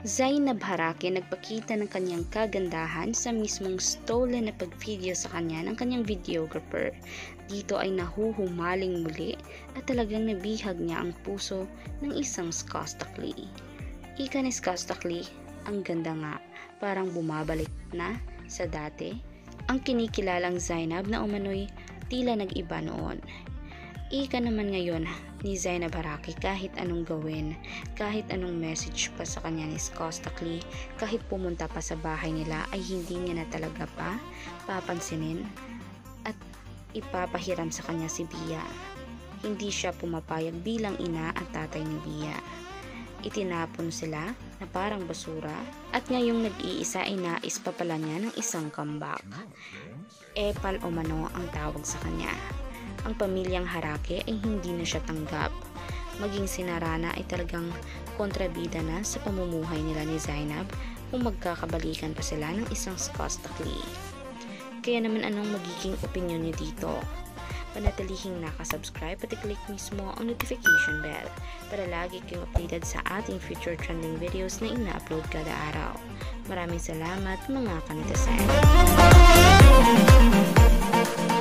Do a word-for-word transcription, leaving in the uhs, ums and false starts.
Zainab Harake nagpakita ng kanyang kagandahan sa mismong stolen na pag-video sa kanya ng kanyang videographer. Dito ay nahuhumaling muli at talagang nabihag niya ang puso ng isang Skostakli. Ika ni Skostakli, ang ganda nga, parang bumabalik na sa dati. Ang kinikilalang Zainab na umano'y tila nag-iba noon. Ika naman ngayon ni Zainab Harake, kahit anong gawin, kahit anong message pa sa kanya ni Skostakli, kahit pumunta pa sa bahay nila ay hindi niya na talaga pa papansinin at ipapahiram sa kanya si Bia. Hindi siya pumapayag bilang ina at tatay ni Bia. Itinapon sila na parang basura at ngayong nag-iisa ay nais pa pala niya ng isang comeback. Epal o mano ang tawag sa kanya. Ang pamilyang Harake ay hindi na siya tanggap. Maging si Narana ay talagang kontrabida na sa pamumuhay nila ni Zainab kung magkakabalikan pa sila ng isang Skostakli. Kaya naman anong magiging opinion niyo dito? Panatilihing nakasubscribe at i-click mismo ang notification bell para lagi kayong updated sa ating future trending videos na ina-upload kada araw. Maraming salamat mga kanetasan!